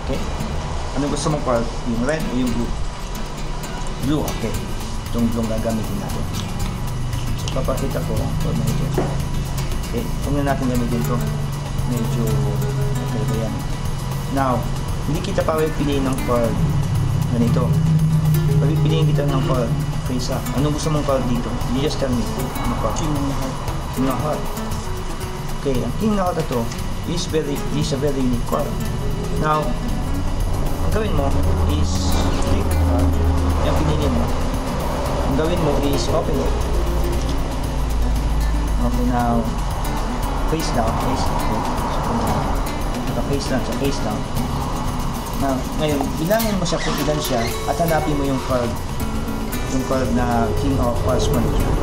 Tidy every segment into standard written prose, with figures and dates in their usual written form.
Okay? Ano gusto mong card? Yung red o yung blue? Blue, okay. Itong blue gagamitin natin. So, papakita ko ito na ito. Okay, kung na natin gamitin ito, medyo okay ba yan. Now, hindi kita pa piliin ng card ganito. Pagpipiliin kita ng card face up. Anong gusto mong card dito? You just tell me. Ano card? King ng heart. King ng heart. Okay, ang king ng heart na ito is a very unique card. Now, ang gawin mo is click card. Yung pinili mo. Ang gawin mo is open it. Okay, now face down, face down. So, face down, so face down. Now, ngayon, bilangin mo siya kung ilan siya at hanapin mo yung card na King of Hearts 1.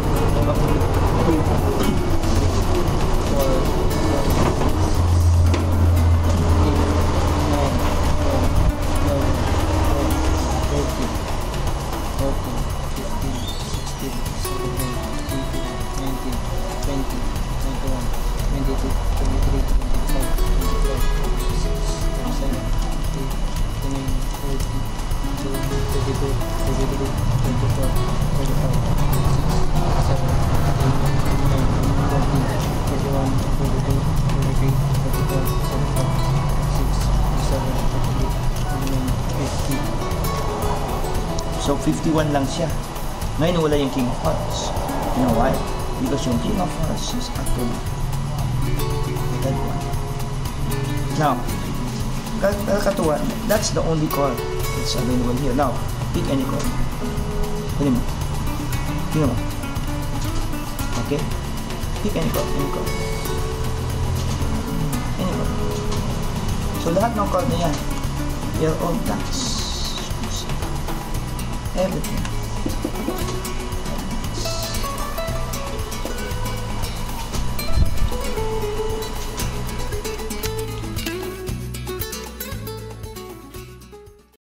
So, 51 lang siya. Ngayon, wala yung King of Hearts. You know why? Because yung King of Hearts is actually the dead one. Now, kakatuwa, that's the only card that's available here. Now, pick any card. Pili mo. Tingnan mo. Okay? Pick any card. Any card. Any card. So, lahat ng card na yan, they're all blacks. Everything.